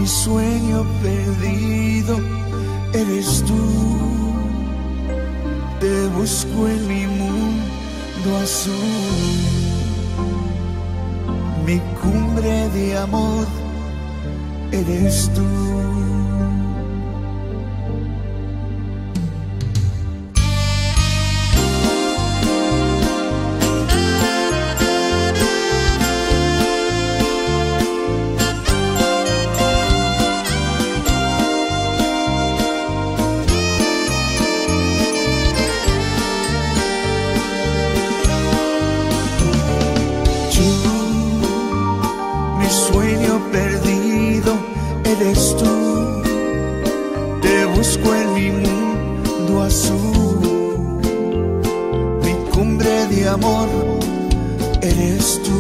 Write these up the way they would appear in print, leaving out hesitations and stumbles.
Mi sueño perdido eres tú. Te busco en mi mundo azul. Mi cumbre de amor eres tú. Eres tú, te busco en mi mundo azul. Mi cumbre de amor eres tú.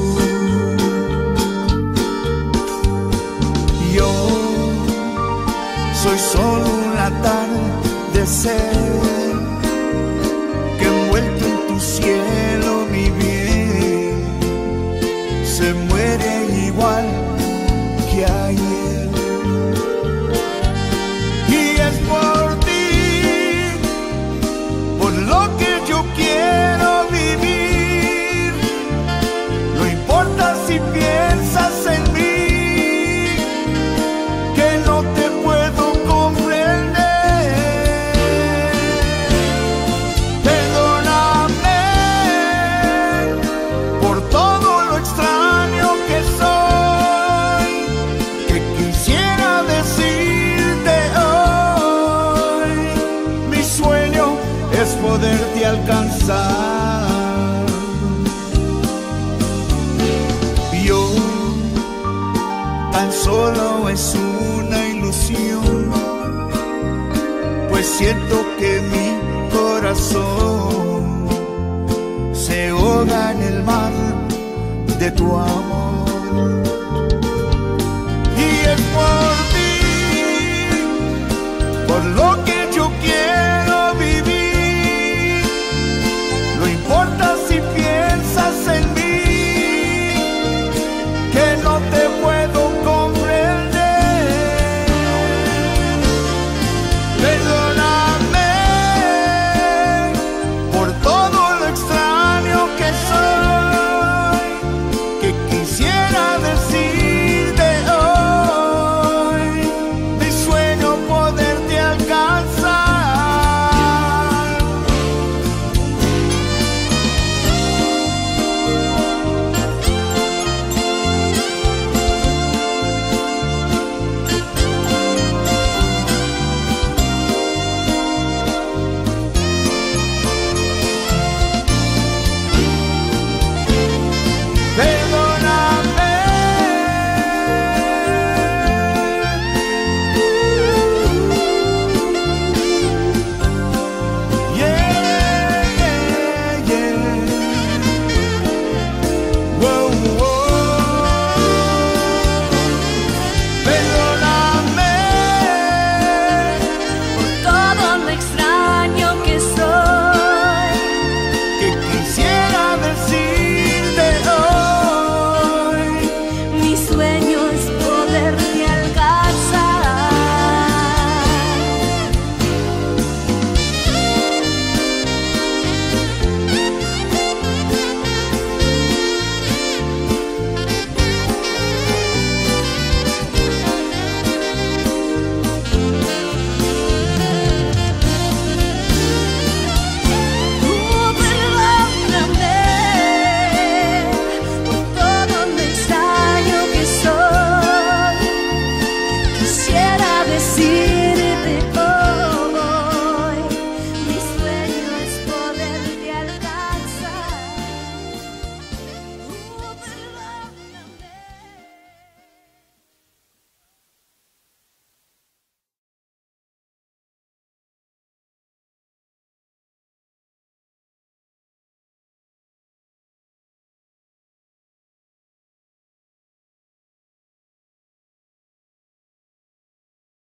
Yo soy solo un atardecer que envuelto en tu cielo, mi bien, se muere igual que ayer. Es por ti, por lo que yo quiero vivir. No importa si piensas en mí, que no te puedo comprender. Perdóname por todo lo extraño que soy, que quisiera decirte hoy. Es poderte alcanzar. Yo tan solo es una ilusión, pues siento que mi corazón se ahoga en el mar de tu amor.